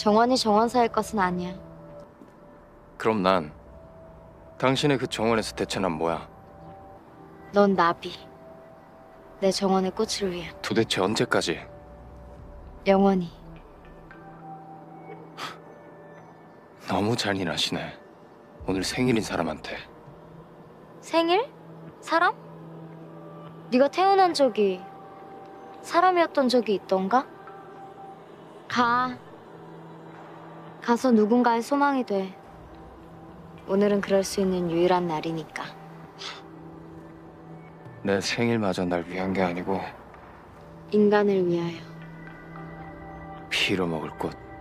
정원이 정원사일 것은 아니야. 그럼 난 당신의 그 정원에서 대체 난 뭐야? 넌 나비. 내 정원의 꽃을 위한. 도대체 언제까지? 영원히. 너무 잔인하시네. 오늘 생일인 사람한테. 생일? 사람? 네가 태어난 적이 사람이었던 적이 있던가? 가. 가서 누군가의 소망이 돼. 오늘은 그럴 수 있는 유일한 날이니까. 내 생일마저 날 위한 게 아니고 인간을 위하여. 피로 먹을 꽃.